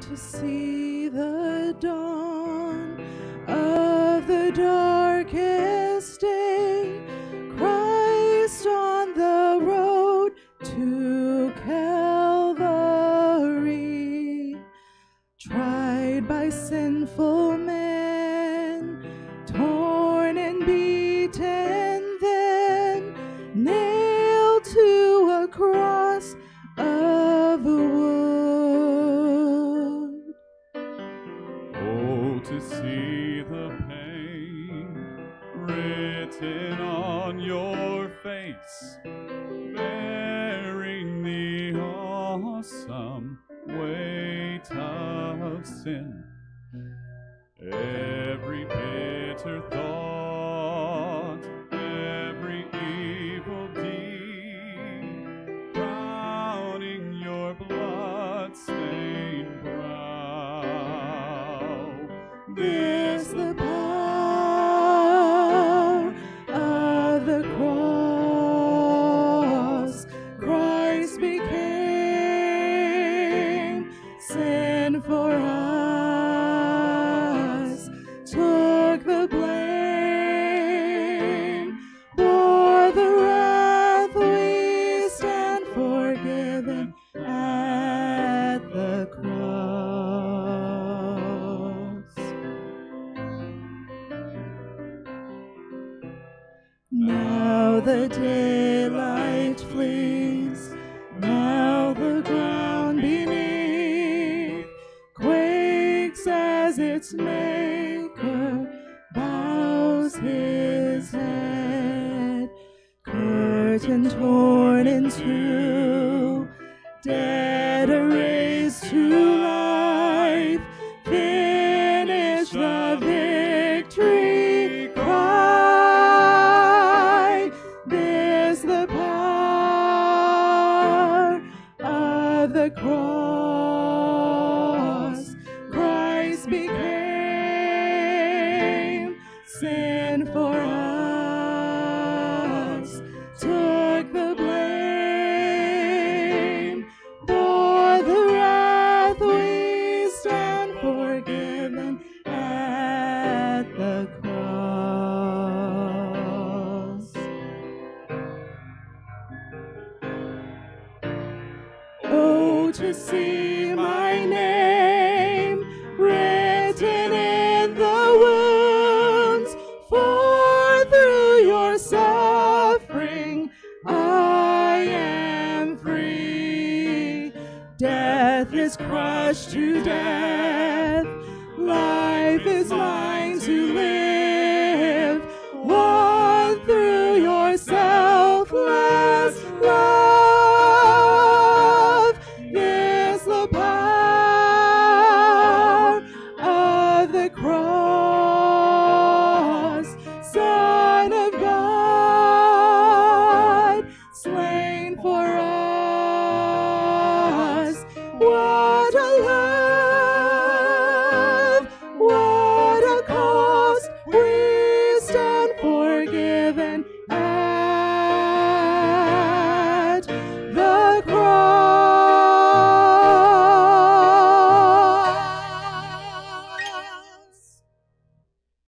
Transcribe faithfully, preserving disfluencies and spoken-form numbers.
to see the dawn of the darkest day, Christ on the road to Calvary, tried by sinful men, torn and beaten, then nailed to a cross of wood. Oh, to see the pain written on your face, bearing the awesome weight of sin. Every bitter thought, every evil deed, crowning your blood-stained brow. This the power of the cross. Christ became sin for us, took the blame, bore the wrath. We stand forgiven at the cross. Now the daylight flees, now the ground beneath quakes as its maker bows his head. Curtain torn in two, dead are raised to life, finish the victory cry. This the power of the cross. Christ became sin for us, took the blame, bore the wrath. We stand forgiven at the cross. Oh, to see my name written in the wounds, for through your suffering I am free. Death is crushed to death, life is mine to live, won through your selfless love. This the power of the cross. Son of God, slain for us. What a love, what a cost. We stand forgiven